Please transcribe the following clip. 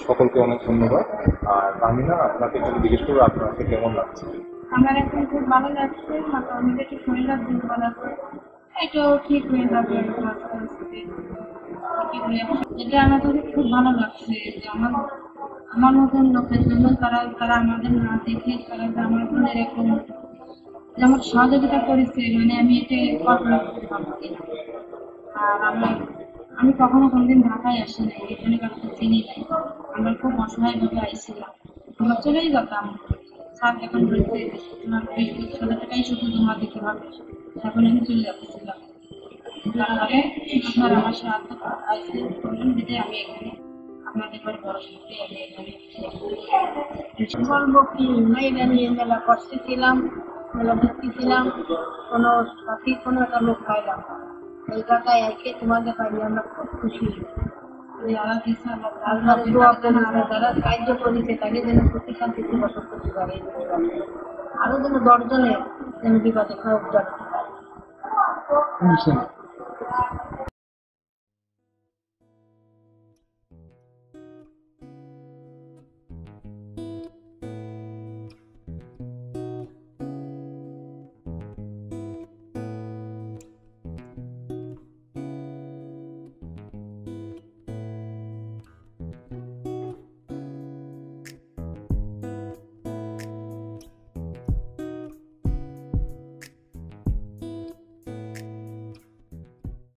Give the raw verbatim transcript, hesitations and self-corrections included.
সকলকে অনেক ধন্যবাদ। আর তাহমিনা, আপনাকে যদি জিজ্ঞেস করবো আপনার কাছে কেমন লাগছে? আমার এখন খুব ভালো লাগছে, মাত্র আমাদের একটু শরীরের দুর্বল আছে, এটাও ঠিক হয়ে যাবে আস্তে আস্তে। এটা আমার কাছে খুব ভালো লাগছে যে আমার আমার মতন লোকের জন্য তারা তারা আমাদের না দেখে তারা যে আমার জন্য এরকম যেমন সহযোগিতা করেছে, মানে আমি এটা কল্পনা করতে পারছি না। আর আমি আমি কখনো কোনোদিন ঢাকায় আসি নাই, এখানে কাউকে চিনি নাই, আমরা খুব অসহায়ভাবে আইছিলাম, আমরা চলেই যেতাম। স্যার এখন বলছে তোমার বিশ পঁচিশ হাজার টাকাই শুধু জমা দিতে হবে, এখন আমি চলে যাচ্ছিলাম। তারপরে আপনার আমার সাহায্য আছে করলেন যেটা আমি এখানে আপনাদের পরে পড়াশোনা করে আমি এখানে বলবো কি, মেয়েরা নিয়ে মেলা কষ্টে ছিলাম, মেলা দুঃখী ছিলাম, কোনো সঠিক কোনো একটা লোক পাইলাম না। এই জায়গায় এসে তোমাদের পাইলে আমরা খুব খুশি। যারা সাহায্য করেছে তাকে যেন সুখী শান্তিতে বসত করতে পারে, আরো যেন দশজনের যেন বিপদে খারাপ জানাতে পারে।